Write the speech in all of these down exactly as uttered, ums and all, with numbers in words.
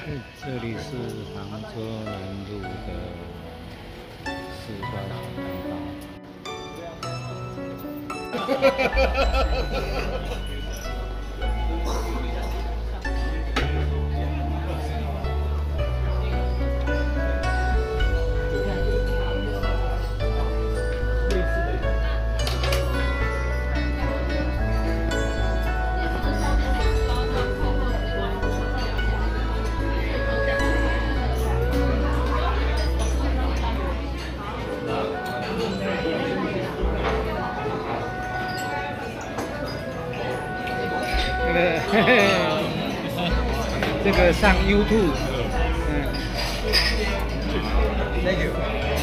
这里是杭州南路的四段蛋糕。这个上 YouTube， 嗯 ，Thank you。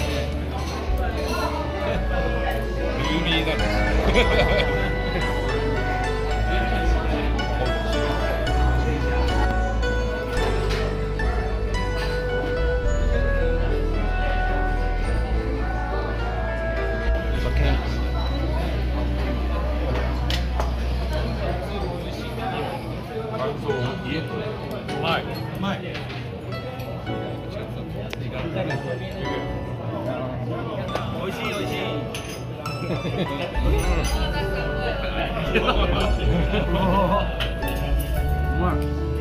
咪咪的。OK。卖卖，美味しい美味しい。うまい。